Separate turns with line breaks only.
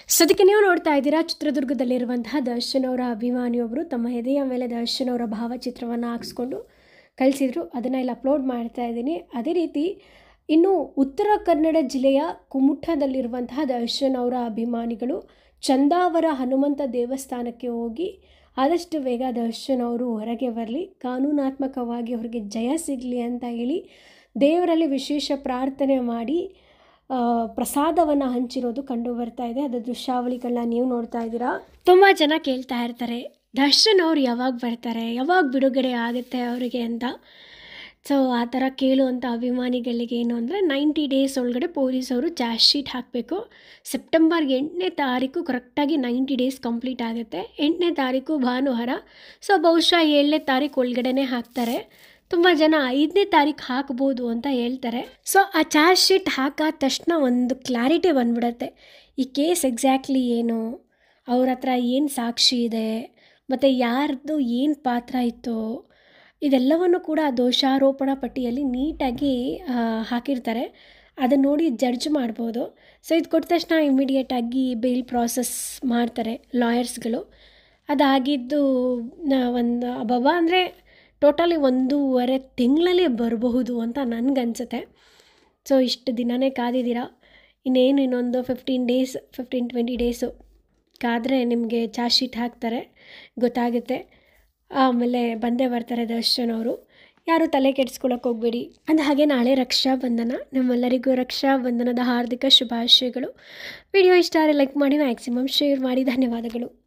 ಸದ್ಯಕ್ಕೆ ನೀವು ನೋಡ್ತಾ ಇದ್ದೀರಾ ಚಿತ್ರದುರ್ಗದಲ್ಲಿರುವಂತಹ ದರ್ಶನ್ ಅವರ ಅಭಿಮಾನಿಯೊಬ್ಬರು ತಮ್ಮ ಎದೆಯ ಮೇಲೆ ದರ್ಶನ್ ಅವರ ಭಾವಚಿತ್ರವನ್ನು ಹಾಕಿಸ್ಕೊಂಡು ಕಳಿಸಿದ್ರು. ಅದನ್ನು ಇಲ್ಲಿ ಅಪ್ಲೋಡ್ ಮಾಡ್ತಾ ಇದ್ದೀನಿ. ಅದೇ ರೀತಿ ಇನ್ನು ಉತ್ತರ ಕನ್ನಡ ಜಿಲ್ಲೆಯ ಕುಮುಠದಲ್ಲಿರುವಂತಹ ದರ್ಶನ್ ಅವರ ಅಭಿಮಾನಿಗಳು ಚಂದಾವರ ಹನುಮಂತ ದೇವಸ್ಥಾನಕ್ಕೆ ಹೋಗಿ ಆದಷ್ಟು ಬೇಗ ದರ್ಶನ್ ಅವರು ಹೊರಗೆ ಬರಲಿ, ಕಾನೂನಾತ್ಮಕವಾಗಿ ಅವರಿಗೆ ಜಯ ಸಿಗಲಿ ಅಂತ ಹೇಳಿ ದೇವರಲ್ಲಿ ವಿಶೇಷ ಪ್ರಾರ್ಥನೆ ಮಾಡಿ ಪ್ರಸಾದವನ್ನು ಹಂಚಿರೋದು ಕಂಡು ಬರ್ತಾ ಇದೆ. ಅದರ ದೃಶ್ಯಾವಳಿಗಳನ್ನ ನೀವು ನೋಡ್ತಾ ಇದ್ದೀರಾ. ತುಂಬ ಜನ ಕೇಳ್ತಾ ಇರ್ತಾರೆ ದರ್ಶನ್ ಅವ್ರು ಯಾವಾಗ ಬರ್ತಾರೆ, ಯಾವಾಗ ಬಿಡುಗಡೆ ಆಗುತ್ತೆ ಅವರಿಗೆ ಅಂತ. ಸೊ ಆ ಥರ ಕೇಳುವಂಥ ಅಭಿಮಾನಿಗಳಿಗೆ ಏನು ಅಂದರೆ 90 ಡೇಸ್ ಒಳಗಡೆ ಪೊಲೀಸವರು ಚಾರ್ಜ್ ಶೀಟ್ ಹಾಕಬೇಕು. ಸೆಪ್ಟೆಂಬರ್ 8ನೇ ತಾರೀಕು ಕರೆಕ್ಟಾಗಿ 90 ಡೇಸ್ ಕಂಪ್ಲೀಟ್ ಆಗುತ್ತೆ. 8ನೇ ತಾರೀಕು ಭಾನುವಾರ. ಸೊ ಬಹುಶಃ 7ನೇ ತಾರೀಕು ಒಳಗಡೆ ಹಾಕ್ತಾರೆ. ತುಂಬ ಜನ 5ನೇ ತಾರೀಕು ಹಾಕ್ಬೋದು ಅಂತ ಹೇಳ್ತಾರೆ. ಸೊ ಆ ಚಾರ್ಜ್ ಶೀಟ್ ಹಾಕಾದ ತಕ್ಷಣ ಒಂದು ಕ್ಲಾರಿಟಿ ಬಂದ್ಬಿಡುತ್ತೆ. ಈ ಕೇಸ್ ಎಕ್ಸಾಕ್ಟ್ಲಿ ಏನು, ಅವ್ರ ಹತ್ರ ಏನು ಸಾಕ್ಷಿ ಇದೆ, ಮತ್ತು ಯಾರ್ದು ಏನು ಪಾತ್ರ ಇತ್ತು, ಇದೆಲ್ಲವನ್ನು ಕೂಡ ದೋಷಾರೋಪಣಾ ಪಟ್ಟಿಯಲ್ಲಿ ನೀಟಾಗಿ ಹಾಕಿರ್ತಾರೆ. ಅದನ್ನು ನೋಡಿ ಜಡ್ಜ್ ಮಾಡ್ಬೋದು. ಸೊ ಇದು ಕೊಟ್ಟ ತಕ್ಷಣ ಇಮಿಡಿಯೇಟಾಗಿ ಬೇಲ್ ಪ್ರಾಸೆಸ್ ಮಾಡ್ತಾರೆ ಲಾಯರ್ಸ್ಗಳು. ಅದಾಗಿದ್ದು ಒಂದು ಅಬ್ಬಬ್ಬ ಅಂದರೆ ಟೋಟಲಿ 1.5 ತಿಂಗಳಲ್ಲಿ ಬರಬಹುದು ಅಂತ ನನಗನ್ಸುತ್ತೆ. ಸೊ ಇಷ್ಟು ದಿನವೇ ಕಾದಿದ್ದೀರಾ. ಇನ್ನೊಂದು 15-20 ಡೇಸು ಕಾದರೆ ನಿಮಗೆ ಚಾರ್ಜ್ ಶೀಟ್ ಹಾಕ್ತಾರೆ, ಗೊತ್ತಾಗುತ್ತೆ. ಆಮೇಲೆ ಬಂದೇ ಬರ್ತಾರೆ ದರ್ಶನ್ ಅವರು. ಯಾರು ತಲೆ ಕೆಡಿಸ್ಕೊಳ್ಳೋಕೆ ಹೋಗಬೇಡಿ. ಅಂದ ಹಾಗೆ ನಾಳೆ ರಕ್ಷಾಬಂಧನ. ನಮ್ಮೆಲ್ಲರಿಗೂ ರಕ್ಷಾಬಂಧನದ ಹಾರ್ದಿಕ ಶುಭಾಶಯಗಳು. ವಿಡಿಯೋ ಇಷ್ಟ ಆದರೆ ಲೈಕ್ ಮಾಡಿ, ಮ್ಯಾಕ್ಸಿಮಮ್ ಶೇರ್ ಮಾಡಿ. ಧನ್ಯವಾದಗಳು.